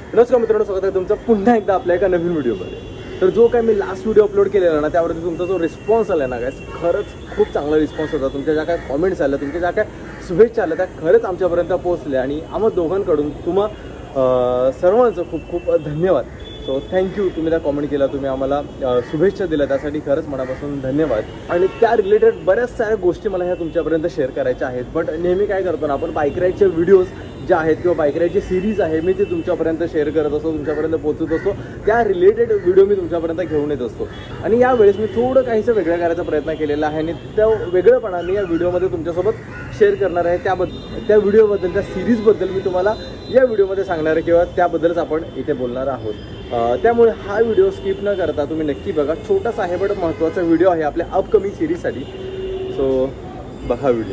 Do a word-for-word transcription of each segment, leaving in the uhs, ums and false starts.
नमस्कार मित्रांनो, स्वागत आहे तुमचं पुन्हा एकदा आपल्या एका नवीन व्हिडिओमध्ये. तर जो काय मी लास्ट व्हिडिओ अपलोड केलेला ना, त्यावरती तुमचा जो रिस्पॉन्स आला ना गाइस, खरंच खूप चांगला रिस्पॉन्स होता. तुमच्या ज्या काय कॉमेंट्स आल्या, तुमच्या ज्या काय शुभेच्छा आल्या, त्या खरंच आमच्यापर्यंत पोहोचल्या आणि आम्हा दोघांकडून तुम्हा सर्वांचं खूप खूप धन्यवाद. सो थँक्यू, तुम्ही त्या कॉमेंट केला, तुम्ही आम्हाला शुभेच्छा दिल्या, त्यासाठी खरंच मनापासून धन्यवाद. आणि त्या रिलेटेड बऱ्याच साऱ्या गोष्टी मला ह्या तुमच्यापर्यंत शेअर करायच्या आहेत. बट नेहमी काय करतो ना आपण, बाईक राईडचे व्हिडिओज जे आहेत किंवा बाईक राईडची सिरीज आहे, मी ते तुमच्यापर्यंत शेअर करत असतो, तुमच्यापर्यंत पोहोचत असतो. त्या रिलेटेड व्हिडिओ मी तुमच्यापर्यंत घेऊन येत असतो. आणि यावेळेस मी थोडं काहीसं वेगळं करायचा प्रयत्न केलेला आहे आणि त्या वेगळेपणा मी या व्हिडिओमध्ये तुमच्यासोबत शेअर करणार आहे. त्याबद्दल त्या व्हिडिओबद्दल, त्या सिरीजबद्दल मी तुम्हाला या व्हिडिओमध्ये सांगणार आहे किंवा त्याबद्दलच आपण इथे बोलणार आहोत. त्यामुळे हा व्हिडिओ स्किप न करता तुम्ही नक्की बघा. छोटासा आहे बट महत्त्वाचा व्हिडिओ आहे आपल्या अपकमिंग सिरीजसाठी. सो बघा व्हिडिओ.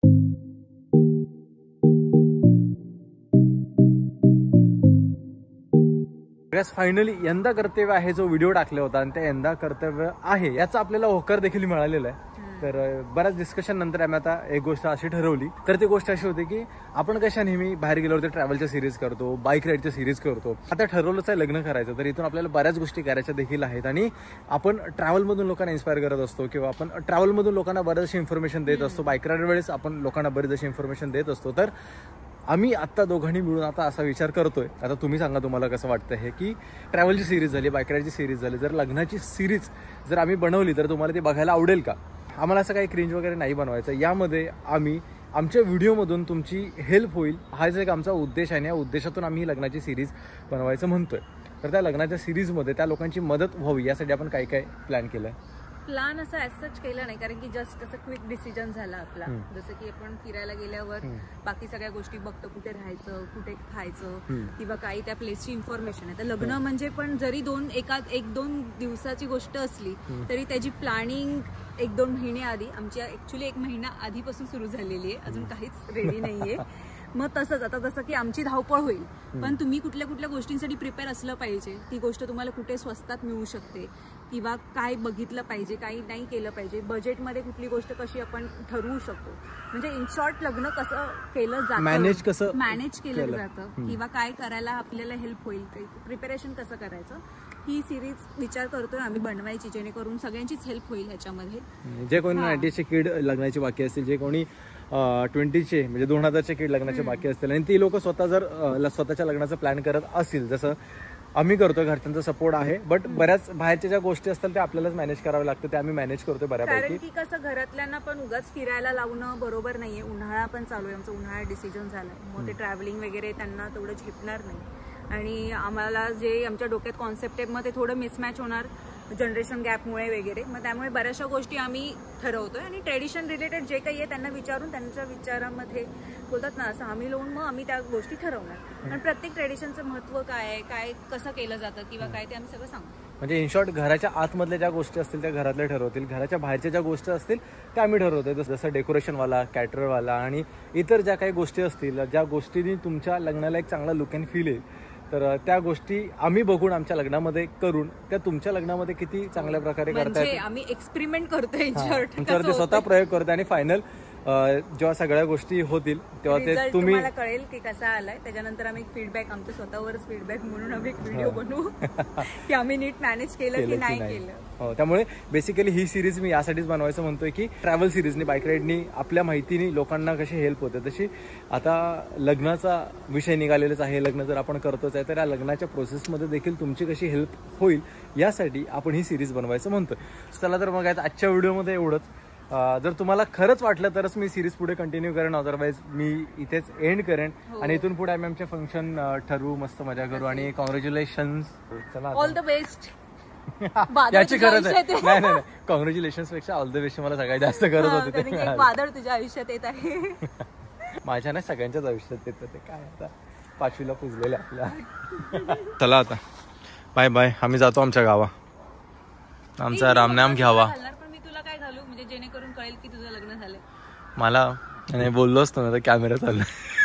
फायनली यंदा कर्तव्य आहे जो व्हिडिओ टाकला होता आणि त्या यंदा कर्तव्य आहे याचा आपल्याला होकार देखील मिळालेला आहे. तर बऱ्याच डिस्कशन नंतर आम्ही आता एक गोष्ट अशी ठरवली. तर ती गोष्ट अशी होती की आपण कशा नेहमी बाहेर गेल्यावरती ट्रॅव्हलच्या सिरीज करतो, बाईक राईडच्या सिरीज करतो. आता ठरवलंच आहे लग्न करायचं, तर इथून आपल्याला बऱ्याच गोष्टी करायच्या देखील आहेत. आणि आपण ट्रॅव्हलमधून लोकांना इन्स्पायर करत असतो किंवा आपण ट्रॅव्हलमधून लोकांना बरेचशी इन्फॉर्मेशन देत असतो. बाईक राईड वेळेस आपण लोकांना बरेच अशी इन्फॉर्मेशन देत असतो. तर आम्ही आत्ता दोघांनी मिळून आता असा विचार करतोय, आता तुम्ही सांगा तुम्हाला कसं वाटतं हे, की ट्रॅव्हलची सिरीज झाली, बाईक राईडची सिरीज झाली, जर लग्नाची सिरीज जर आम्ही बनवली तर तुम्हाला ती बघायला आवडेल का? आम्हाला असं काही क्रिंज वगैरे नाही बनवायचं. यामध्ये आम्ही आमच्या व्हिडिओमधून तुमची हेल्प होईल, हाच एक आमचा उद्देश आहे आणि या उद्देशातून आम्ही लग्नाची सिरीज बनवायचं म्हणतोय. तर त्या लग्नाच्या सिरीजमध्ये त्या लोकांची मदत व्हावी यासाठी आपण काय काय प्लॅन केलं आहे. प्लॅन असं ॲज केलं नाही, कारण की जस्ट असं क्विक डिसिजन झाला आपला. जसं की आपण फिरायला गेल्यावर बाकी सगळ्या गोष्टी बघतो, कुठे राहायचं, कुठे खायचं किंवा काही त्या प्लेसची इन्फॉर्मेशन आहे. तर लग्न म्हणजे पण जरी दोन एका एक दोन दिवसाची गोष्ट असली तरी त्याची प्लॅनिंग एक दोन महिने आधी, आमची ऍक्च्युली एक महिना आधीपासून सुरू झालेली आहे, अजून काहीच रेडी नाहीये. मग तसंच आता जसं की आमची धावपळ होईल, पण तुम्ही कुठल्या कुठल्या गोष्टींसाठी प्रिपेअर असलं पाहिजे. ती गोष्ट तुम्हाला कुठे स्वस्तात मिळू शकते किंवा काय बघितलं पाहिजे, काही नाही केलं पाहिजे, बजेटमध्ये कुठली गोष्ट कशी आपण ठरवू शकतो. म्हणजे इन शॉर्ट लग्न कसं केलं जातं, मॅनेज कसं मॅनेज केलं जातं किंवा काय करायला आपल्याला हेल्प होईल, प्रिपरेशन कसं करायचं, ही सिरीज विचार करतोय आम्ही बनवायची, जेणेकरून सगळ्यांचीच हेल्प होईल ह्याच्यामध्ये. जे कोणी नाईन्टीचे किड लग्नाची बाकी असतील, जे कोणी ट्वेंटीचे म्हणजे दोन हजारचे किड लग्नाचे बाकी असतील आणि ती लोक स्वतः जर स्वतःच्या लग्नाचं प्लॅन करत असतील, जसं आम्ही करतोय, घरच्यांचा सपोर्ट आहे. बट बऱ्याच बाहेरच्या ज्या गोष्टी असतात त्या आपल्यालाच मॅनेज कराव्या लागतं, ते आम्ही मॅनेज करतोय बऱ्यापैकी. कारण की कसं घरातल्यांना पण उगाच फिरायला लावणं बरोबर नाहीये. उन्हाळा पण चालू आहे, आमचा उन्हाळा डिसिजन झालाय, मग ते ट्रॅव्हलिंग वगैरे त्यांना तेवढं झेपणार नाही. आणि आम्हाला जे आमच्या डोक्यात कॉन्सेप्ट आहे मग ते थोडं मिसमॅच होणार जनरेशन गॅपमुळे वगैरे. मग त्यामुळे बऱ्याचशा गोष्टी आम्ही ठरवतोय आणि ट्रेडिशन रिलेटेड जे काही आहे त्यांना विचारून त्यांच्या विचारामध्ये बोलतात ना, असं आम्ही लावून मग आम्ही त्या गोष्टी ठरवणार. पण प्रत्येक ट्रेडिशनचं महत्व काय आहे, काय कसं केलं जातं किंवा काय, ते आम्ही सगळं सांगू. म्हणजे इन शॉर्ट घराच्या आतमधल्या ज्या गोष्टी असतील त्या घरातल्या ठरवतील, घराच्या बाहेरच्या ज्या गोष्टी असतील त्या आम्ही ठरवतोय. जसं डेकोरेशनवाला, कॅटररवाला आणि इतर ज्या काही गोष्टी असतील, ज्या गोष्टींनी तुमच्या लग्नाला एक चांगला लुक अँड फील येईल, तर त्या गोष्टी आम्ही बघून आमच्या लग्नामध्ये करून त्या तुमच्या लग्नामध्ये किती चांगल्या प्रकारे करता येईल, आम्ही एक्सपेरिमेंट करतोय, तुमच्यावरती स्वतः प्रयोग करतोय. आणि फायनल जेव्हा सगळ्या गोष्टी होतील तेव्हा ते तुम्ही कळेल की कसा आलाय. त्याच्यानंतर आम्ही फीडबॅक, आमच्या स्वतःवरच फीडबॅक म्हणून आम्ही एक व्हिडिओ बनवू की आम्ही नीट मॅनेज केलं की नाही केलं. हो, त्यामुळे बेसिकली ही सिरीज मी यासाठीच बनवायचं म्हणतोय की ट्रॅव्हल सिरीजनी, बाईक राईडनी आपल्या माहितीने लोकांना कशी हेल्प होते, तशी आता लग्नाचा विषय निघालेलाच आहे. लग्न जर आपण करतोच आहे तर या लग्नाच्या प्रोसेसमध्ये देखील तुमची कशी हेल्प होईल यासाठी आपण ही सिरीज बनवायचं म्हणतोय. चला तर मग आजच्या व्हिडिओमध्ये एवढंच. जर तुम्हाला खरंच वाटलं तरच मी सिरीज पुढे कंटिन्यू करेन, अदरवाईज मी इथेच एंड करेन. आणि इथून पुढे आम्ही आमचे फंक्शन ठरवू, मस्त मजा करू. आणि कॉंग्रॅच्युलेशन्स, चला ऑल द बेस्ट. याची गरज आहे, नाही नाही कॉंग्रॅच्युलेशन्स पेक्षा ऑल द बेस्ट मला सगळ्यात जास्त गरज होती. ते वादळ तुझ्या आयुष्यात येत आहे. माझ्या नाही, सगळ्यांच्याच आयुष्यात येतं ते. काय आता पाचवीला पुजलेले आपल्या. चला आता बाय बाय, आम्ही जातो आमच्या गावा. आमचा रामनाम घ्यावा. म्हणजे जेणेकरून कळेल की तुझं लग्न झालंय. मला नाही बोललो असतो ना तर कॅमेरा चालू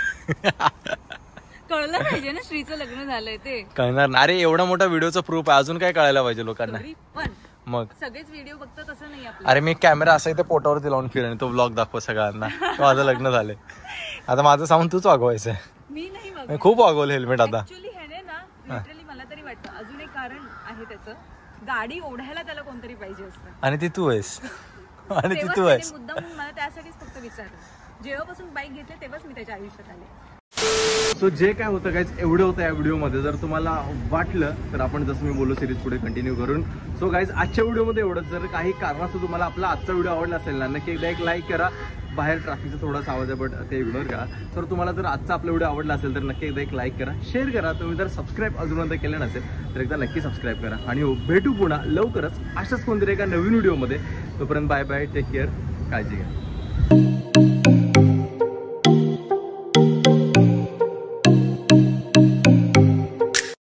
कळलं पाहिजे ना श्रीचं लग्न झालंय ते. कळणार ना, अरे एवढा मोठा व्हिडिओचा प्रूफ आहे, अजून काय कळायला पाहिजे लोकांना. पण मग सगळेच व्हिडिओ बघतात तसं नाही आपलं. अरे मी कॅमेरा असा इथे पोटावरती लावून फिरेन, तो ब्लॉग दाखव सगळ्यांना माझं लग्न झालंय. आता माझं साऊंड तूच वागवायचंय. मी नाही, खूप वागवलं हेल्मेट आता. ऍक्च्युअली ह्याने ना लिटरली मला तरी वाटतं अजून एक कारण आहे त्याचं, गाडी ओढायला त्याला कोणतरी पाहिजे असतं आणि ती तू आहेस आणि ती तेव्हाच तू त्याने आहेस. मुद्दाम मला त्यासाठीच फक्त विचारलं. जेव्हापासून बाईक घेतली तेव्हाच मी त्याच्या आयुष्यात आले. सो जे काय होतं गाईज एवढं होतं या व्हिडिओमध्ये. जर तुम्हाला वाटलं तर आपण जसं मी बोललो सिरीज पुढे कंटिन्यू करून. सो गाईज आजच्या व्हिडिओमध्ये एवढंच. जर काही कारणास्तव तुम्हाला आपला आजचा व्हिडिओ आवडला असेल ना, नक्की एकदा एक लाईक करा. बाहेर ट्रॅफिकचा थोडासा आवाज आहे बट ते इग्नोर करा. तर तुम्हाला जर आजचा आपला व्हिडिओ आवडला असेल तर नक्की एकदा एक लाईक करा, शेअर करा. तुम्ही जर सबस्क्राईब अजूनपर्यंत केलं नसेल तर एकदा नक्की सबस्क्राईब करा. आणि हो, भेटू पुन्हा लवकरच अशाच कोणतरी एका नवीन व्हिडिओमध्ये. तोपर्यंत बाय बाय, टेक केअर, काळजी घ्या.